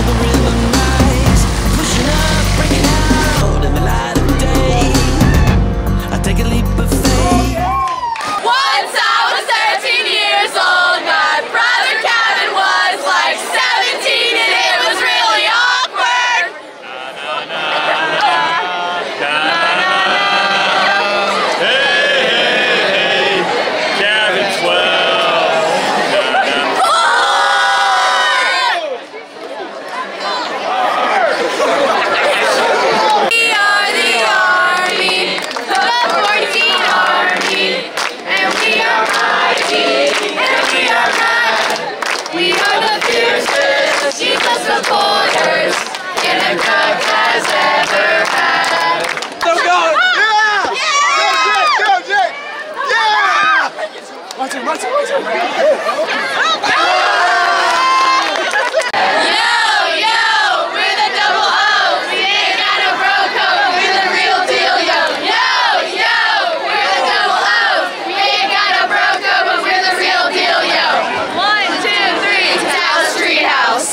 Supporters in a club has ever had. So go! Yeah! Yeah! Go, Jake! Yeah! Watch it, watch it, watch it! Yo, we're the double O. We ain't got no bro code. We're the real deal, yo. Yo, we're the double O. We ain't got no bro code, but we're the real deal, yo. 1, 2, 3, Dallas Street House.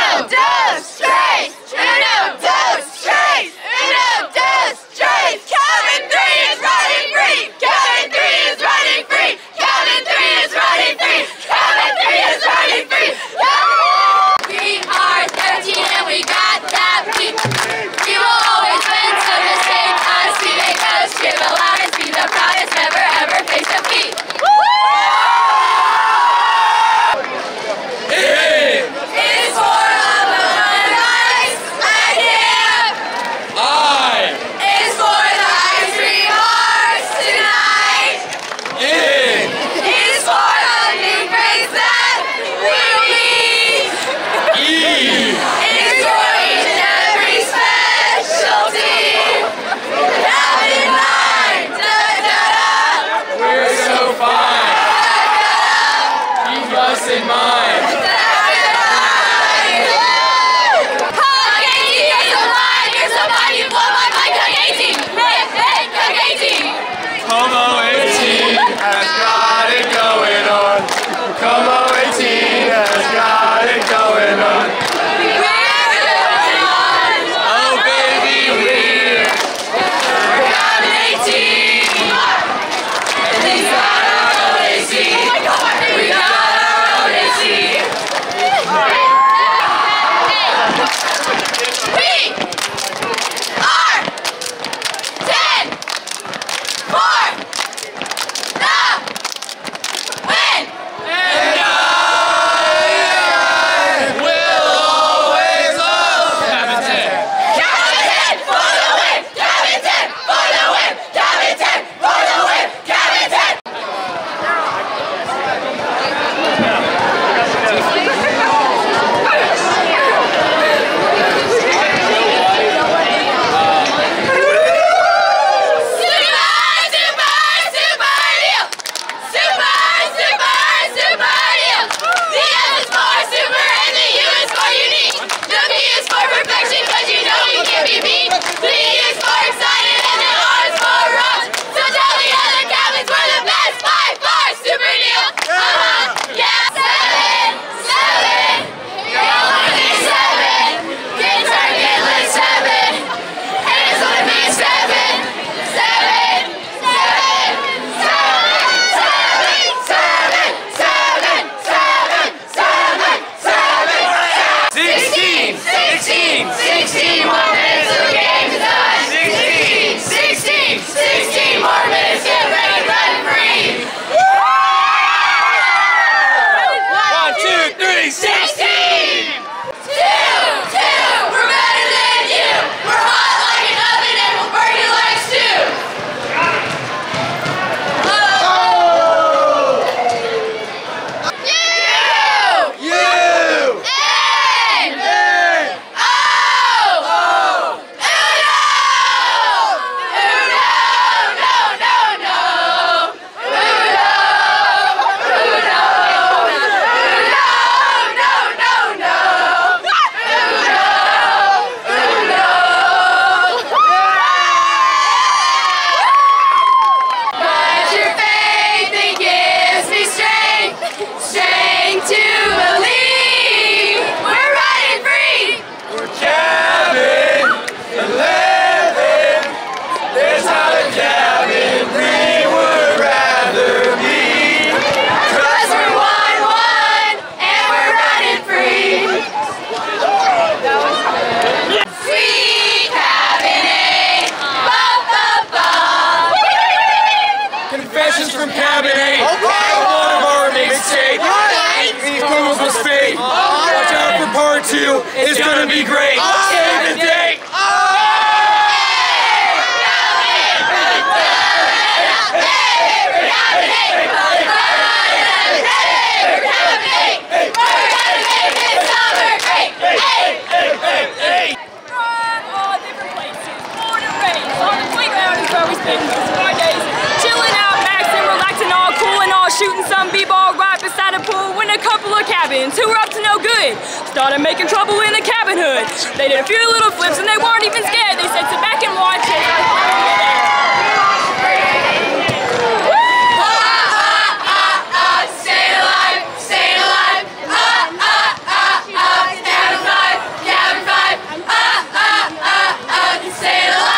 Kevin 3 is running free! Kevin 3 is running free! Kevin 3 is running free! Kevin 3 is running free! We are 13 and we got that beat. We will always win, so just take us, we make us cheer the loudest, be the proudest, never ever face defeat. It's for all the fun guys like him. It's for the ice cream hearts tonight. It's for the new friends that we'll meet. It's for each and every special team. Have in mind, We're so fine! Keep us in mind! Como 18 has got it going on. Como 18 has got it going on. Oh baby, we're having 18. We got our own AC. We got our own AC. Part 2 is gonna be great. Save the date. Shooting some b-ball right beside a pool when a couple of cabins who were up to no good started making trouble in the cabin hood. They did a few little flips and they weren't even scared. They said, sit back and watch it. Stay alive, stay alive. Cabin 5, stay alive.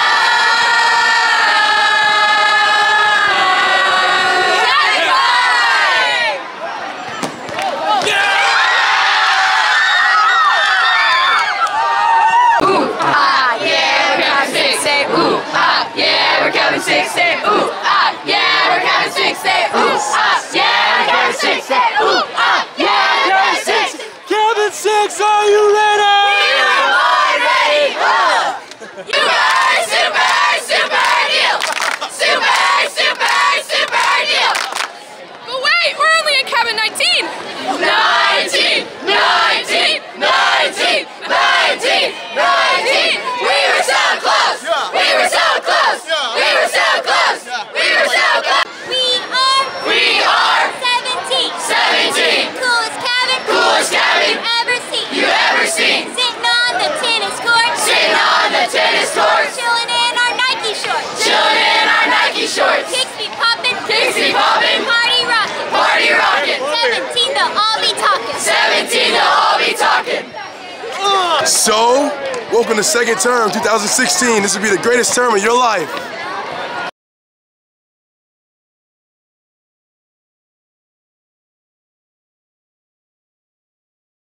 Six, say ooh, ah, yeah, we're counting 6, say ooh, ah, yeah, we're counting 6, say ooh, ah, yeah, we're counting 6. Cabin 6, are you ready? We were born ready, You are super deal. Super deal. But wait, we're only at cabin 19. 19. We were so close. We were so close. We were so close. We were so close. We are 17. Coolest cabin you ever seen. Sitting on the tennis court. Chilling in our Nike shorts. Kicks be poppin'. Party rockin'. 17 to all be talkin'. So, welcome to second term 2016. This will be the greatest term of your life.